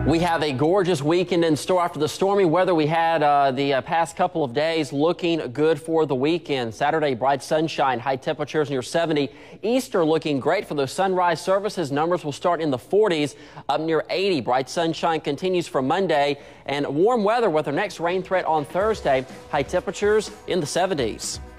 We have a gorgeous weekend in store after the stormy weather we had the past couple of days. Looking good for the weekend. Saturday, bright sunshine, high temperatures near 70. Easter looking great for those sunrise services. Numbers will start in the 40s, up near 80. Bright sunshine continues for Monday, and warm weather with our next rain threat on Thursday. High temperatures in the 70s.